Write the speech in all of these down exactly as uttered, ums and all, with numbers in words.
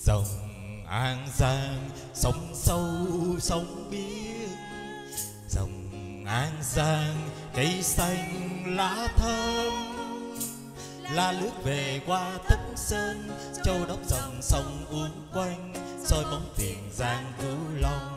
Dòng An Giang sông sâu sông biếc, dòng An Giang cây xanh lá thơm, lá lướt về qua Tất Sơn, châu đốc dòng sông uốn quanh, soi bóng Tiền Giang Cửu Long.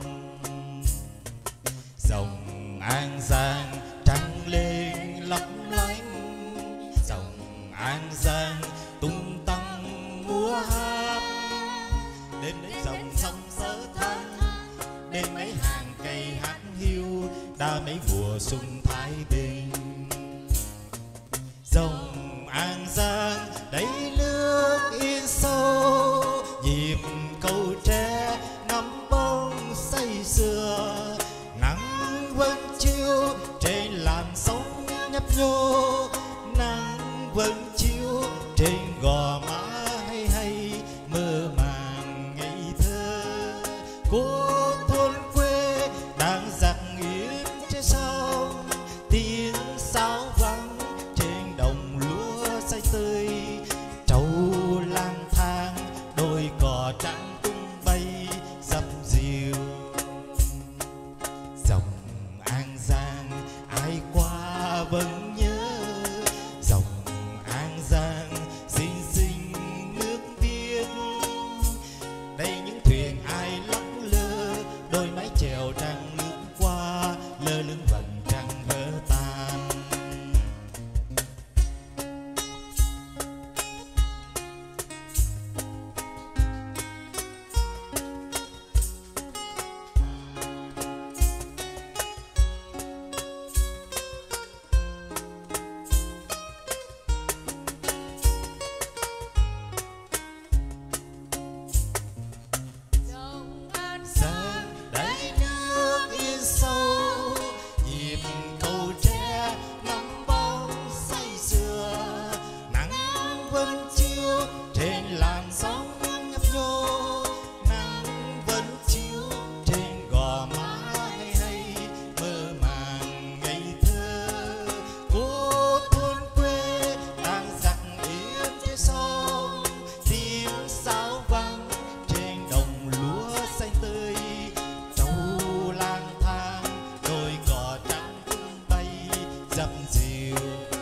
Dòng An Giang trăng lên lấp lánh, dòng An Giang tung tăng múa hát, đến đấy dòng sông Sở Thang, bên mấy hàng cây hát hiu, đã mấy mùa xuân thái bình. Dòng An Giang đầy nước yên sâu, nhịp câu tre ngắm bóng say sưa, nắng vẫn chiếu trên làn sóng nhấp nhô, nắng vẫn chiếu trên gò má hay hay mơ màng ngây thơ của thôn quê đang giặc yên trên sông. Tiếng sáo vang trên đồng lúa xanh tươi, trâu lang thang đôi cò trắng tung bay dập dìu. Dòng An Giang ai qua vẫn nhớ, dòng An Giang xinh xinh nước biếc, đây những thuyền ai lững lơ, đôi mái chèo trăng lướt qua, lơ lửng vầng trăng vỡ tan. Giang đầy nước yên sâu, nhịp câu tre ngắm bóng say sưa, nắng vẫn chiếu trên làn sóng nhấp nhô, nắng vẫn chiếu trên gò má hay hay mơ màng ngây thơ của thôn quê đang giặc yên trên sông. Tiếng sáo vang trên đồng lúa xanh tươi, trâu lang thang đôi cò trắng tung bay dập dìu.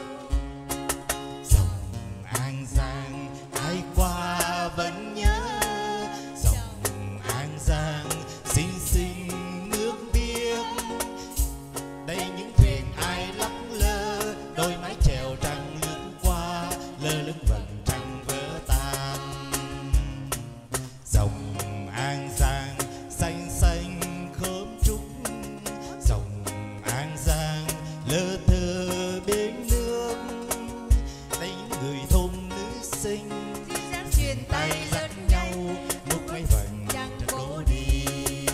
Dòng An Giang ai qua vẫn nhớ, dòng An Giang xinh xinh nước biếc, đây những thuyền ai lắc lơ, đôi mái chèo trăng lướt qua, lơ lửng vầng trăng vỡ tan. Dòng An Giang xanh xanh khóm trúc, dòng An Giang lơ thơ bên nước, đây những người thôn nữ sinh dáng truyền tay tay dắt lẫn nhau nhau lúc mấy vầng chẳng trăng cố cố đi. đi.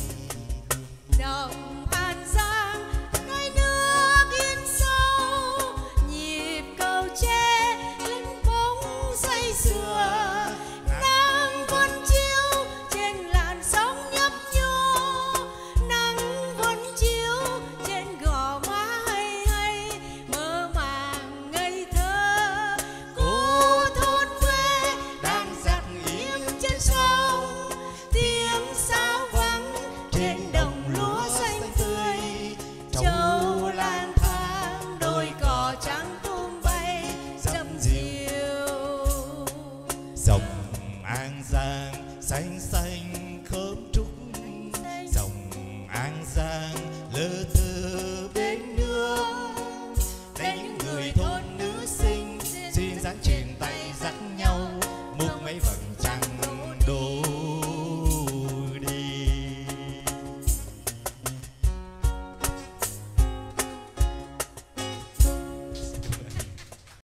Dòng An Giang nơi nước yên sâu, nhịp cầu tre lẫn bóng say sưa, nắng vẫn chiếu trên làn sóng nhấp nhô, nắng vẫn chiếu trên gò má hay hay mơ màng ngây thơ của thôn quê đang giặc yên trên sông. Tiếng sáo vang trên đồng lúa xanh tươi, trâu lang thang đôi cò trắng tung bay dập dìu. Dòng An Giang xanh xanh khóm trúc, dòng An Giang lơ thơ bên nước, đây những người thôn nữ sinh duyên dáng truyền tay dắt nhau múc mấy vầng